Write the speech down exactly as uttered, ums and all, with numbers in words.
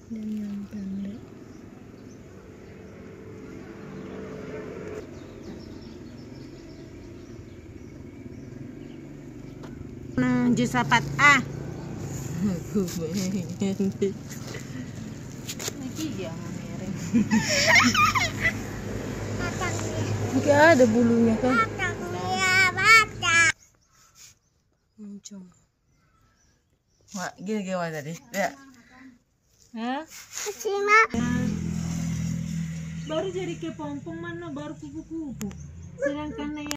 dan yang pendek. Nah, jus apa? Ah. Aku pengen. Lagi ya mereng. Enggak ada bulunya kan? Muncung. Wah, gila-gila tadi. Ya. Hah? Baru jadi kepompong mana baru kupu-kupu. Sedangkan